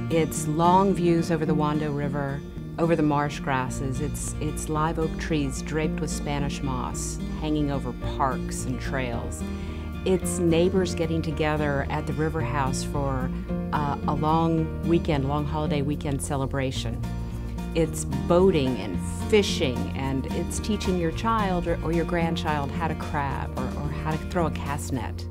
It's long views over the Wando River, over the marsh grasses. It's live oak trees draped with Spanish moss, hanging over parks and trails. It's neighbors getting together at the River House for a long holiday weekend celebration. It's boating and fishing, and it's teaching your child or your grandchild how to crab or how to throw a cast net.